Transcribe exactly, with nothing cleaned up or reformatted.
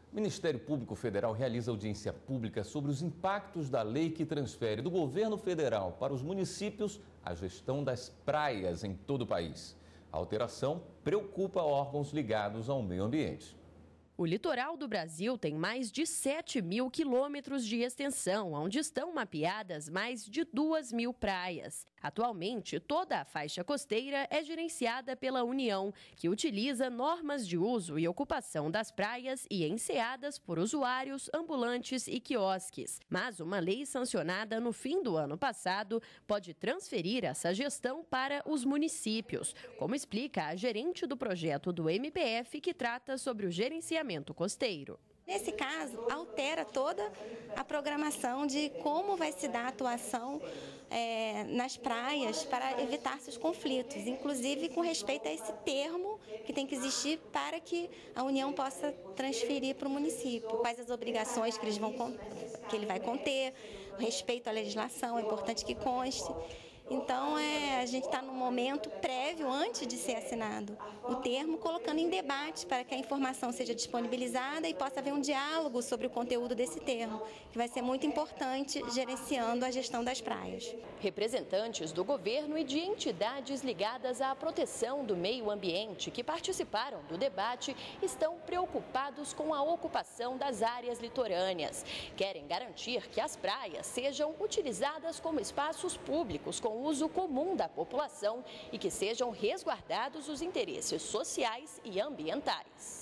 O Ministério Público Federal realiza audiência pública sobre os impactos da lei que transfere do governo federal para os municípios a gestão das praias em todo o país. A alteração preocupa órgãos ligados ao meio ambiente. O litoral do Brasil tem mais de sete mil quilômetros de extensão, onde estão mapeadas mais de duas mil praias. Atualmente, toda a faixa costeira é gerenciada pela União, que utiliza normas de uso e ocupação das praias e enseadas por usuários, ambulantes e quiosques. Mas uma lei sancionada no fim do ano passado pode transferir essa gestão para os municípios, como explica a gerente do projeto do M P F, que trata sobre o gerenciamento costeiro. Nesse caso, altera toda a programação de como vai se dar a atuação é, nas praias para evitar esses conflitos, inclusive com respeito a esse termo que tem que existir para que a União possa transferir para o município. Quais as obrigações que, eles vão, que ele vai conter, respeito à legislação, é importante que conste. Então, é, a gente está no momento prévio, antes de ser assinado o termo, colocando em debate para que a informação seja disponibilizada e possa haver um diálogo sobre o conteúdo desse termo, que vai ser muito importante gerenciando a gestão das praias. Representantes do governo e de entidades ligadas à proteção do meio ambiente que participaram do debate estão preocupados com a ocupação das áreas litorâneas. Querem garantir que as praias sejam utilizadas como espaços públicos com uso comum da população e que sejam resguardados os interesses sociais e ambientais.